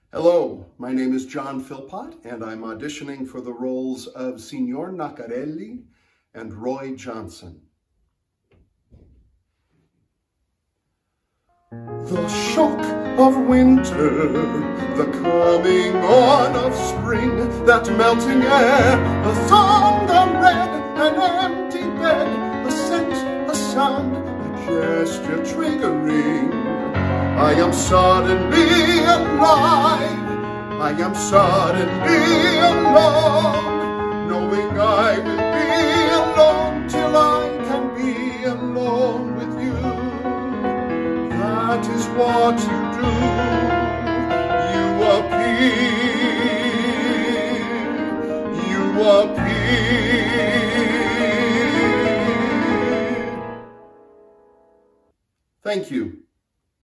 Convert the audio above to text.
Hello, my name is John Philpott, and I'm auditioning for the roles of Signor Naccarelli and Roy Johnson. The shock of winter, the coming on of spring, that melting air, the thunder red, an empty bed, a scent, a sound, a gesture triggering. I am suddenly alive, I am suddenly alone, knowing I will be alone till I can be alone with you. That is what you do, you appear. Thank you.